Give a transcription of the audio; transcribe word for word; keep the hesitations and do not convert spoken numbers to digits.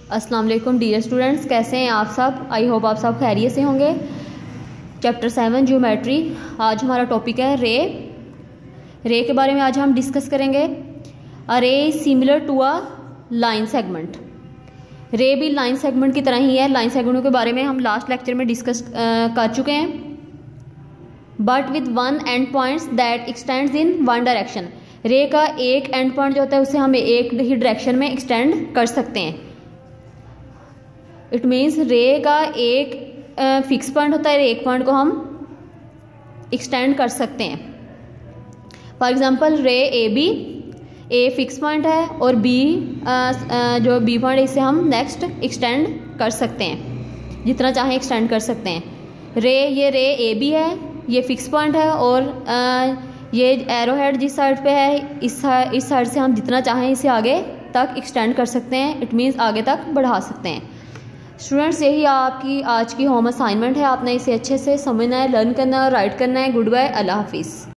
अस्सलाम वालेकुम dear students, कैसे हैं आप सब। आई होप आप सब खैरियत से होंगे। चैप्टर सेवन ज्योमेट्री, आज हमारा टॉपिक है रे। रे के बारे में आज हम डिस्कस करेंगे। A ray similar to a line segment. Ray भी लाइन सेगमेंट की तरह ही है। लाइन सेगमेंटों के बारे में हम लास्ट लेक्चर में डिस्कस कर चुके हैं। But with one end points that extends in one direction. Ray का एक एंड पॉइंट जो होता है उसे हम एक ही डायरेक्शन में एक्सटेंड कर सकते हैं। इट मीन्स रे का एक फिक्स पॉइंट होता है, एक पॉइंट को हम एक्सटेंड कर सकते हैं। For example ray A B, a fix point है और बी जो बी पॉइंट इसे हम नेक्स्ट एक्सटेंड कर सकते हैं, जितना चाहें एक्सटेंड कर सकते हैं। रे ये रे ए बी है, ये फिक्स पॉइंट है और आ, ये एरो हेड जिस साइड पे है इस इस साइड से हम जितना चाहें इसे आगे तक एक्सटेंड कर सकते हैं। इट मीन्स आगे तक बढ़ा सकते हैं। स्टूडेंट्स, यही आपकी आज की होम असाइनमेंट है। आपने इसे अच्छे से समझना है, लर्न करना है और राइट करना है। गुड बाय, अल्लाह हाफिज़।